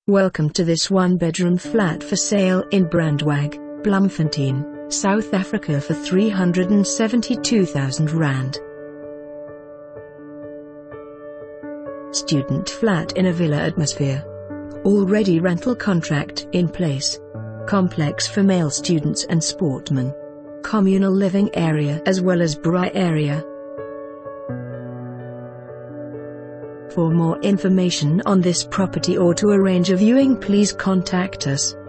Welcome to this one-bedroom flat for sale in Brandwag, Bloemfontein, South Africa for R372,000. Student flat in a villa atmosphere. Already rental contract in place. Complex for male students and sportmen. Communal living area as well as braai area. For more information on this property or to arrange a viewing, please contact us.